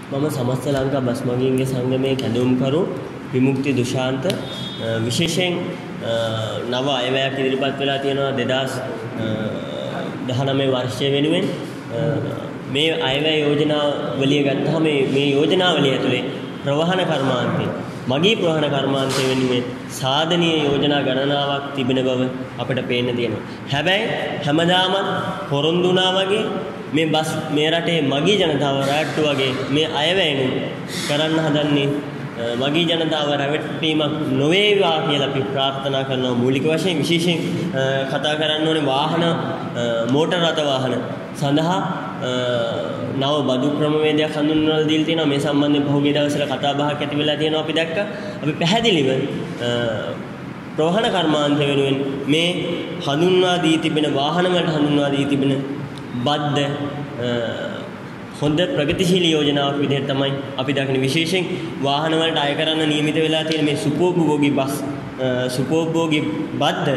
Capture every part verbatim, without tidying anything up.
මම සමස්ත ලංකා බස් මගීන්ගේ සංගමයේ කැඳවුම්කරු විමුක්ති දුෂාන්ත විශේෂයෙන් නව අයවැයක් ඉදිරිපත් වෙලා තියෙනවා දෙදාස් දහනවය වර්ෂය වෙනුවෙන් මේ අයවැය යෝජනාවලිය ගත්තාම මේ යෝජනාවලිය ඇතුලේ ප්‍රවාහන කර්මාන්තය මගී ප්‍රවාහන කර්මාන්තය වෙනුවෙන් සාධනීය යෝජනා ගණනාවක් තිබෙන බව අපිට පේන්න තියෙනවා. හැබැයි හැමදාම පොරොන්දු වුණා වගේ මේ බස් මේ රටේ මගී ජනතාව රැවට්ටු වගේ මේ අයවැයනු කරන්න හදන්නේ මගී ජනතාව රැවටීමක් නොවේවා කියලා අපි ප්‍රාර්ථනා කරනවා. මූලික වශයෙන් විශේෂයෙන් කතා කරන්න ඕනේ වාහන මෝටර රථ වාහන සඳහා නව බදු ක්‍රමවේදයක් හඳුන්වලා දීලා තියෙනවා. මේ සම්බන්ධයෙන් පහුගිය දවස්වල කතා බහක් ඇති වෙලා තියෙනවා. අපි දැක්කා. අපි පැහැදිලිව ප්‍රවාහන කර්මාන්තය වෙනුවෙන් මේ හඳුන්වා දී තිබෙන වාහන වලට හඳුන්වා දී තිබෙන බද්ද හොඳ ප්‍රගතිශීලී යෝජනාවක් විදිහට තමයි අපි දකින. විශේෂයෙන් වාහන වලට අය කරන්න නියමිත වෙලා තියෙන මේ සුපෝභෝගී බස් සුපෝභෝගී බද්ද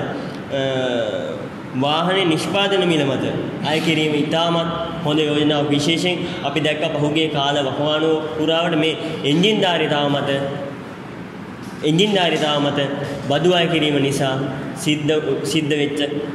වාහනේ නිෂ්පාදන මිල මත අය කිරීම ඉතාමත් හොඳ යෝජනාවක්. විශේෂයෙන් අපි දැක්ක පහුගිය කාල වකවානුව පුරාවට මේ එන්ජින් ධාරිතාව මත එන්ජින් ධාරිතාව මත බදු අය කිරීම නිසා සිද්ධ සිද්ධ වෙච්ච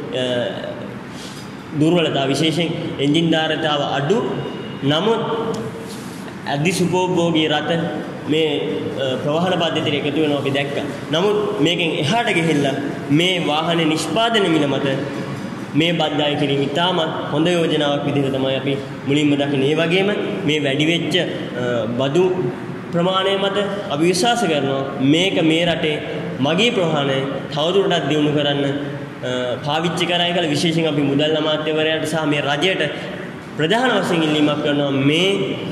දුර්වලතාව විශේෂයෙන් එන්ජින් ධාරිතාව අඩු නමුත් අධි සුපෝභෝගී රථ මේ ප්‍රවාහන පද්ධතියට එකතු වෙනවා අපි දැක්කා. නමුත් මේකෙන් එහාට ගිහිල්ලා මේ වාහන නිෂ්පාදන මිල මත මේ බද්දාය කිරීම ඉතාමත් හොඳ යෝජනාවක් විදිහට තමයි අපි මුලින්ම දකින්නේ. ඒ වගේම මේ වැඩි වෙච්ච බදු ප්‍රමාණය මත අපි විශ්වාස කරනවා මේක මේ රටේ මගී ප්‍රවාහනය තවදුරටත් දියුණු කරන්න පාවිච්චි කරයි කියලා විශේෂයෙන් අපි මුදල් අමාත්‍යවරයාට සහ මේ රජයට ප්‍රධාන වශයෙන් ඉල්ලීමක් කරනවා. මේ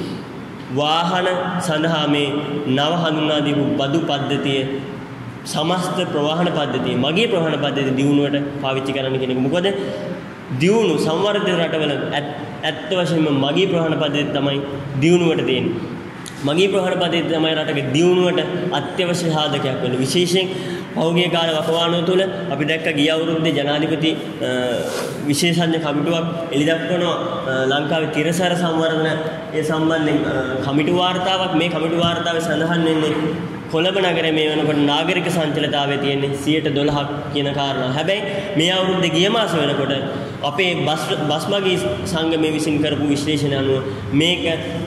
වාහන සඳහා මේ නව හඳුන්වා දීපු බදු පද්ධතිය සමස්ත ප්‍රවාහන පද්ධතිය මගී ප්‍රවාහන පද්ධතිය දියුණුවට පාවිච්චි කරන්න කියන එක. මොකද දියුණු සංවර්ධිත රටවල ඇත්ත වශයෙන්ම මගී ප්‍රවාහන පද්ධතිය තමයි දියුණුවට තියෙන්නේ. මගී ප්‍රවාහන පද්ධතිය තමයි රටක දියුණුවට අත්‍යවශ්‍ය සාධකයක් වෙන්නේ. විශේෂයෙන් පහුගිය කාල වකවානුව තුළ අපි දැක්ක ගිය අවුරුද්දේ ජනාධිපති විශේෂඥ කමිටුවක් එළි දක්වනවා ලංකාවේ තිරසර සංවර්ධන ඒ සම්බන්ධයෙන් කමිටු වාර්තාවක්. මේ කමිටු වාර්තාවේ සඳහන් වෙන්නේ කොළඹ නගරයේ මේ වෙනකොට නාගරික සංචලිතතාවය තියෙන්නේ සියයට දොළහක් කියන කාරණා. හැබැයි මේ අවුරුද්දේ ගිය මාස වෙනකොට අපේ බස් බස් මගී සංගමය විසින් කරපු විශ්ලේෂණ අනුව මේක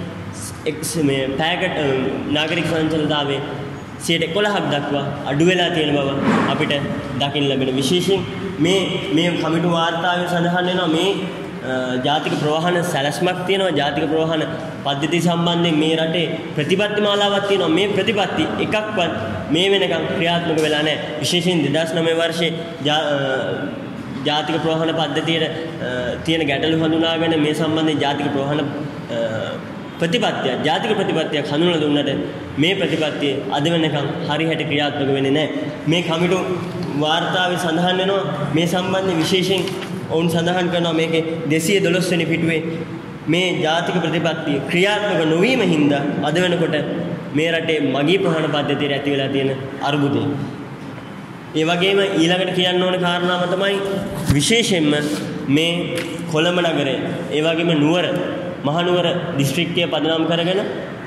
මේ පැකට් නාගරික සංචලිතතාවයේ සියයට එකොළහක් දක්වා අඩු වෙලා තියෙන බව අපිට දකින්න ලැබෙන. විශේෂයෙන් මේ මේ කමිටු වාර්තාවේ සඳහන් වෙනවා මේ ජාතික ප්‍රවාහන සැලැස්මක් තියෙනවා. ජාතික ප්‍රවාහන පද්ධතිය සම්බන්ධයෙන් මේ රටේ ප්‍රතිපත්ති මාලාවක් තියෙනවා. මේ ප්‍රතිපත්ති එකක්වත් මේ වෙනකම් ක්‍රියාත්මක වෙලා නැහැ. විශේෂයෙන් දෙදාස් නවය වර්ෂයේ ජාතික ප්‍රවාහන පද්ධතියේ තියෙන ගැටලු හඳුනාගෙන මේ සම්බන්ධයෙන් ජාතික ප්‍රවාහන ප්‍රතිපත්තිය ජාතික ප්‍රතිපත්තියක් හඳුන්වලා දුන්නට මේ ප්‍රතිපත්තිය අද වෙනකම් හරියට ක්‍රියාත්මක වෙන්නේ නැහැ. මේ කමිටු වාර්තාවේ සඳහන් වෙනවා මේ සම්බන්ධයෙන් විශේෂයෙන් ඔවුන් සඳහන් කරනවා මේකේ දෙසිය දොළොස් වෙනි පිටුවේ මේ ජාතික ප්‍රතිපත්තිය ක්‍රියාත්මක නොවීම හින්දා අද වෙනකොට මේ රටේ මගී ප්‍රවාහන පද්ධතියට ඇති වෙලා තියෙන අර්බුදය. ඒ වගේම ඊළඟට කියන්න ඕන කාරණාව තමයි විශේෂයෙන්ම මේ කොළඹ නගරය ඒ වගේම නුවර මහනුවර දිස්ත්‍රික්කය පදනම් කරගෙන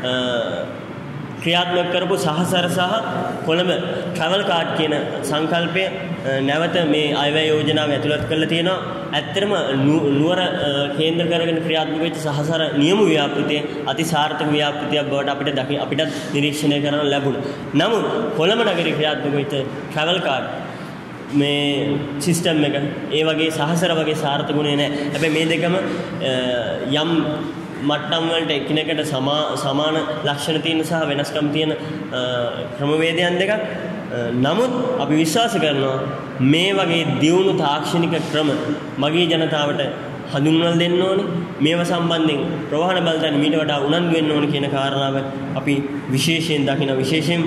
ක්‍රියාත්මක කරපු සහසර සහ කොළඹ ට්‍රැවල් කාඩ් කියන සංකල්පය නැවත මේ අයවැය යෝජනාව ඇතුළත් කරලා තියෙනවා. ඇත්තටම නුවර කේන්ද්‍ර කරගෙන ක්‍රියාත්මක වෙච්ච සහසර නියම ව්‍යාපෘතිය අතිසාර්ථක ව්‍යාපෘතියක් බවට අපිට දකි අපිට නිරීක්ෂණය කරන්න ලැබුණා. නමුත් කොළඹ නගරේ ක්‍රියාත්මක වෙච්ච ට්‍රැවල් කාඩ් මේ සිස්ටම් එක ඒ වගේ සහසර වගේ සාර්ථකුනේ නැහැ. හැබැයි මේ දෙකම යම් මට්ටම් වලට එකිනෙකට සමාන ලක්ෂණ තියෙන සහ වෙනස්කම් තියෙන ක්‍රමවේදයන් දෙකක්. නමුත් අපි විශ්වාස කරනවා මේ වගේ දියුණු තාක්ෂණික ක්‍රම මගී ජනතාවට හඳුන්වලා දෙන්න ඕනේ. මේව සම්බන්ධයෙන් ප්‍රවාහන බලතල මීට වඩා උනන්දු වෙන්න ඕනේ කියන කාරණාව අපි විශේෂයෙන් දකින. විශේෂයෙන්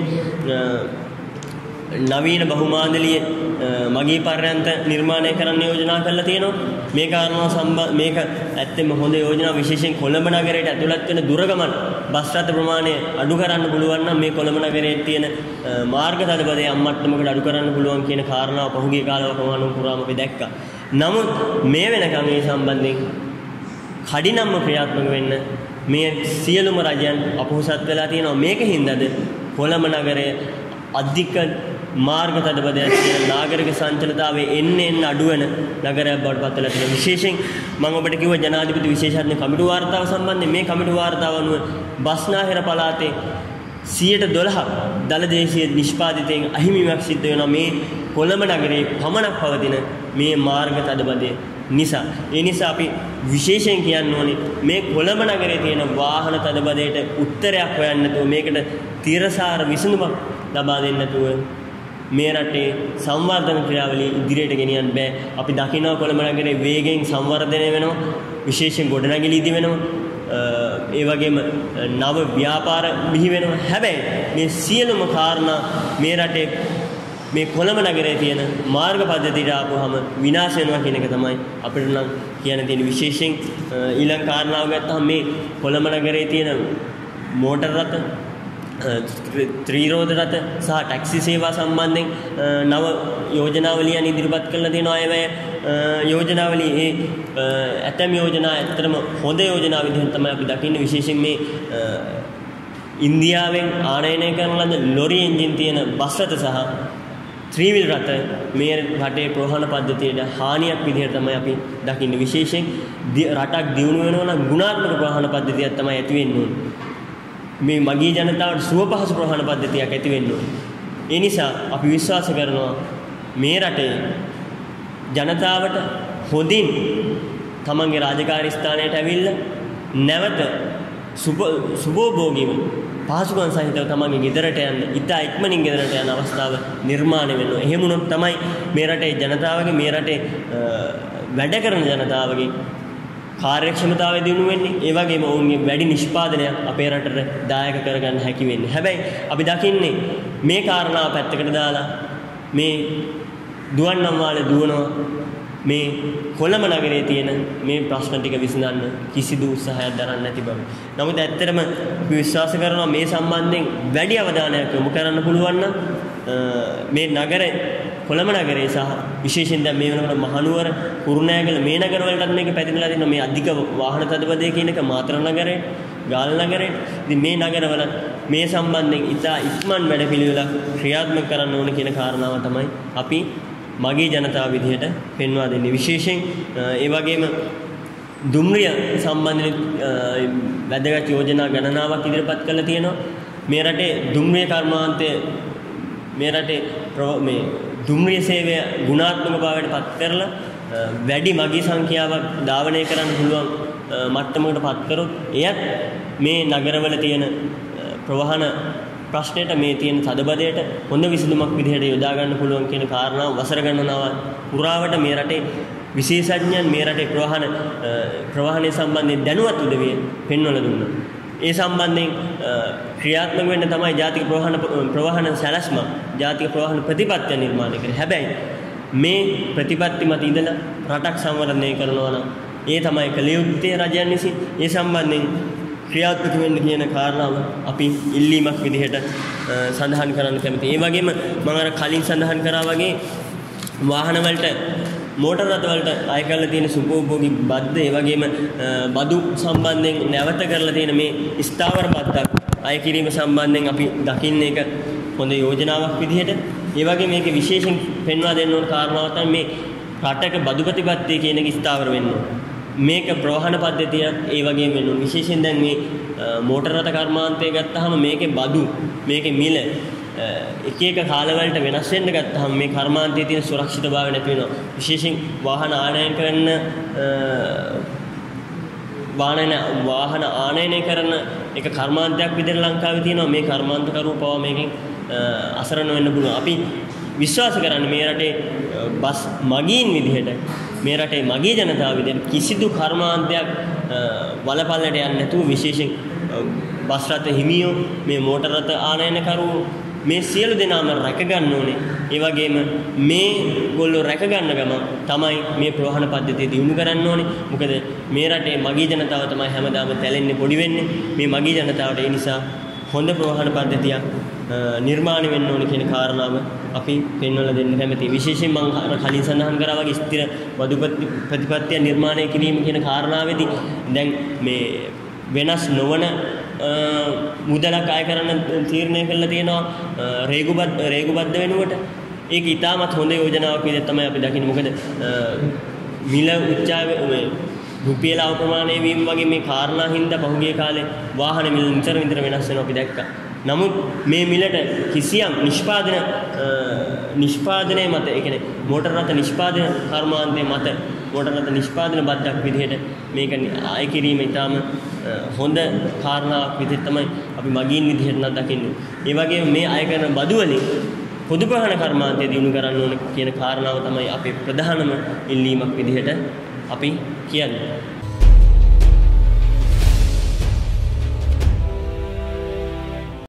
නවීන බහුමාදලීය මගී පර්යන්ත නිර්මාණය කරන්න යෝජනා කරලා තියෙනවා. මේ කාරණාව සම්බන්ධ මේක ඇත්තෙම හොඳ යෝජනාවක්. විශේෂයෙන් කොළඹ නගරයට ඇතුළත් වෙන දුර ගමන බස් රථ ප්‍රමාණය අඩු කරන්න පුළුවන් නම් මේ කොළඹ නගරයේ තියෙන මාර්ග තදබදය අම්මට්ටමකට අඩු කරන්න පුළුවන් කියන කාරණාව පහුගිය කාලවක වුණාම පුරාම අපි දැක්කා. නමුත් මේ වෙනකම් මේ සම්බන්ධයෙන් කඩිනම්ම ක්‍රියාත්මක වෙන්න මේ සියලුම රජයන් අපොහොසත් වෙලා තියෙනවා. මේකින්දද කොළඹ නගරය අධික මාර්ග තදබදයක් තියෙන නාගරික සංචලිතතාවයේ එන්න එන්න අඩු වෙන නගරයක් බවට පත් වෙලා තියෙනවා. විශේෂයෙන් මම ඔබට කිව්වා ජනාධිපති විශේෂඥ කමිටු වාර්තාව සම්බන්ධයෙන් මේ කමිටු වාර්තාව අනුව බස්නාහිර පළාතේ සියයට දොළහක් දළ දේශීය නිෂ්පාදිතයෙන් අහිමිවීමක් සිද්ධ වෙනවා මේ කොළඹ නගරයේ පමණක් පවතින මේ මාර්ග තදබදය නිසා. ඒ නිසා අපි විශේෂයෙන් කියන්න ඕනේ මේ කොළඹ නගරයේ තියෙන වාහන තදබදයට උත්තරයක් හොයන්න නැතුව මේකට තීරසාර විසඳුමක් ලබා දෙන්න නැතුව මේ රටේ සංවර්ධන ක්‍රියාවලිය ඉදිරියට ගෙනියන්න බෑ. අපි දකිනවා කොළඹ නගරයේ වේගයෙන් සංවර්ධනය වෙනවා, විශේෂයෙන් ගොඩනැගිලි ඉදි වෙනවා, ඒ වගේම නව ව්‍යාපාර බිහි වෙනවා. හැබැයි මේ සියලුම කාරණා මේ රටේ මේ කොළඹ නගරයේ තියෙන මාර්ග පද්ධතියට ආපුවම විනාශ වෙනවා කියන එක තමයි අපිට නම් කියන්න තියෙන විශේෂයෙන්. ඊළඟ කාරණාව ගත්තහම මේ කොළඹ නගරයේ තියෙන මෝටර් රථ, ත්‍රිරෝධ රථ සහ ටැක්සි සේවා සම්බන්ධයෙන් නව යෝජනාවලියන් ඉදිරිපත් කරලා තියෙනවා. ඒවැය යෝජනාවලිය ඒ ඇතැම් යෝජනා ඇත්තටම හොඳ යෝජනා විදිහට තමයි අපි දකින්නේ. විශේෂයෙන් මේ ඉන්දියාවෙන් ආනයනය කරන ලද ලොරි එන්ජින් තියෙන බස් රථ සහ ත්‍රිවිල් රථ මේ රටේ ප්‍රවාහන පද්ධතියට හානියක් විදිහට තමයි අපි දකින්නේ. විශේෂයෙන් රටක් දියුණු වෙනවා නම් ගුණාත්මක ප්‍රවාහන පද්ධතියක් තමයි ඇති වෙන්න ඕනේ. මේ මගී ජනතාවට සුව පහසු ප්‍රවාහන පද්ධතියක් ඇති වෙන්න ඕනේ. ඒ නිසා අපි විශ්වාස කරනවා මේ රටේ ජනතාවට හොඳින් තමන්ගේ රාජකාරී ස්ථානයට ඇවිල්ලා නැවත සුභෝභෝගීව පහසුකම් සහිතව තමන්ගේ ගෙදරට යන්න, ඉතා ඉක්මනින් ගෙදරට යන අවස්ථාව නිර්මාණය වෙනවා. එහෙම වුණොත් තමයි මේ රටේ ජනතාවගේ, මේ රටේ වැඩ කරන ජනතාවගේ කාර්යක්ෂමතාවය දිනු වෙන්නේ. ඒ වගේම ඔවුන්ගේ වැඩි නිෂ්පාදනයක් අපේ රටට දායක කරගන්න හැකි වෙන්නේ. හැබැයි අපි දකින්නේ මේ කාරණාව පැත්තකට දාලා මේ දුවන්නම් වාලේ දුවනවා මේ කොළඹ නගරයේ තියෙන මේ ප්‍රශ්න ටික විසඳන්න කිසිදු උත්සාහයක් දරන්නේ නැති බව. නමුත් ඇත්තටම අපි විශ්වාස කරනවා මේ සම්බන්ධයෙන් වැඩි අවධානයක් යොමු කරන්න පුළුවන් නම් මේ නගරේ කොළඹ නගරේ සහ විශේෂයෙන් දැන් මේ වෙනකොට මහනුවර, කුරුණෑගල මේ නගර වලටත් මේක පැතිරලා තියෙනවා. මේ අධික වාහන තදබදය කියන එක මාතර නගරේ, ගාල් නගරේ. ඉතින් මේ නගරවල මේ සම්බන්ධයෙන් ඉතා ඉක්මන් වැඩපිළිවෙලක් ක්‍රියාත්මක කරන්න ඕන කියන කාරණාව තමයි අපි මගේ ජනතාව විදිහට පෙන්වා දෙන්නේ. විශේෂයෙන් ඒ වගේම දුම්රිය සම්බන්ධයෙන් වැදගත් යෝජනා ගණනාවක් ඉදිරිපත් කරලා තියෙනවා. මේ රටේ දුම්රිය කර්මාන්තය මේ රටේ මේ දුම්රිය සේවය ගුණාත්මක භාවයට පත් කරලා වැඩි මගී සංඛ්‍යාවක් ධාවනය කරන්න පුළුවන් මට්ටමකට පත් කරොත් එයත් මේ නගරවල තියෙන ප්‍රවාහන ප්‍රශ්නයට, මේ තියෙන තදබදයට හොඳ විසඳුමක් විදිහට යොදා ගන්න පුළුවන් කියන කාරණාව වසර ගණනාවක් පුරාවට මේ රටේ විශේෂඥයන් මේ රටේ ප්‍රවාහන ප්‍රවාහනය සම්බන්ධයෙන් දැනුවත් උදවිය පෙන්වලා දුන්නා. ඒ සම්බන්ධයෙන් ක්‍රියාත්මක වෙන්න තමයි ජාතික ප්‍රවාහන ප්‍රවාහන සැලැස්ම, ජාතික ප්‍රවාහන ප්‍රතිපත්තිය නිර්මාණය කරේ. හැබැයි මේ ප්‍රතිපත්ති මත ඉඳලා රටක් සංවර්ධනය කරනවා නම් ඒ තමයි කළ යුත්තේ රජයන් විසින්. ඒ සම්බන්ධයෙන් ක්‍රියාත්මක වෙන්න කියන කාරණාව අපි ඉල්ලීමක් විදිහට සඳහන් කරන්න කැමතියි. ඒ වගේම මම අර කලින් සඳහන් කරා වගේ වාහන වලට, මෝටර් රථ වලට අය කරලා තියෙන සුභෝභෝගී බද්ද, ඒ වගේම බදු සම්බන්ධයෙන් නැවත කරලා තියෙන මේ ස්ථාවර බද්දක් අය කිරීම සම්බන්ධයෙන් අපි දකින්නේ එක හොඳ යෝජනාවක් විදිහට. ඒ වගේ මේක විශේෂයෙන් පෙන්වා දෙන්න ඕන කාරණාව තමයි මේ රටක බදු ප්‍රතිපත්තිය කියන එක ස්ථාවර වෙන්න ඕන. මේක ප්‍රවාහන පද්ධතිය ඒ වගේම වෙන්න ඕන. විශේෂයෙන් දැන් මේ මෝටර් රථ කර්මාන්තය ගත්තාම මේකේ බදු, මේකේ මිල එක එක කාලවලට වෙනස් වෙන්න ගත්තාම මේ කර්මාන්තයේ තියෙන සුරක්ෂිතභාවය නැති වෙනවා. විශේෂයෙන් වාහන ආනයනය කරන වාහන වාහන ආනයනය කරන එක කර්මාන්තයක් විදිහට ලංකාවේ තියෙනවා. මේ කර්මාන්තකරුවෝ පවා මේකෙන් අසරණ වෙන්න පුළුවන්. අපි විශ්වාස කරන්නේ මේ රටේ බස් මගීන් විදිහට, මේ රටේ මගී ජනතාව විදිහට කිසිදු කර්මාන්තයක් වලපල්ලට යන්නේ නැතුව විශේෂයෙන් බස් රථ හිමියෝ, මේ මෝටර් රථ ආනයනකරුවෝ මේ සියලු දෙනාම රැක ගන්න ඕනේ. ඒ වගේම මේ ගොල්ලෝ රැක ගන්න ගම තමයි මේ ප්‍රවාහන පද්ධතිය දියුණු කරන්න ඕනේ. මොකද මේ රටේ මගී ජනතාව තමයි හැමදාම තැලෙන්නේ, පොඩි වෙන්නේ. මේ මගී ජනතාවට ඒ නිසා හොඳ ප්‍රවාහන පද්ධතියක් නිර්මාණය වෙන්න ඕනේ කියන කාරණාව අපි පෙන්වලා දෙන්න කැමතියි. විශේෂයෙන් මම කලින් සඳහන් කරා වගේ ස්ථිර බදු ප්‍රතිපත්තිය නිර්මාණය කිරීම කියන කාරණාවේදී දැන් මේ වෙනස් නොවන මුදලක් අය කරන්න තීරණය කළා තියෙනවා රේගුබත් රේගුබද්ද වෙනුවට. ඒක ඉතාමත් හොඳ යෝජනාවක් විදිහට තමයි අපි දකින්නේ. මොකද මිල උච්චාවේ මේ රුපියල අවප්‍රමාණය වීම වගේ මේ කාරණා හින්දා පහුගිය කාලේ වාහන මිල නිතර නිතර වෙනස් වෙනවා අපි දැක්කා. නමුත් මේ මිලට කිසියම් නිෂ්පාදන නිෂ්පාදනයේ මත ඒ කියන්නේ මෝටර රථ නිෂ්පාදන කර්මාන්තයේ මත මෝටර රථ නිෂ්පාදන බද්දක් විදිහට මේක ආය කිරීම ඉතාම හොඳ කාරණාවක් විදිහට තමයි අපි මගින් විදිහට නම් දකින්නේ. ඒ වගේම මේ අය කරන බදු වලින් පොදු ප්‍රහාණ කර්මාන්තය දිනු කරන්න ඕන කියන කාරණාව තමයි අපේ ප්‍රධානම ඉල්ලීමක් විදිහට අපි කියන්නේ.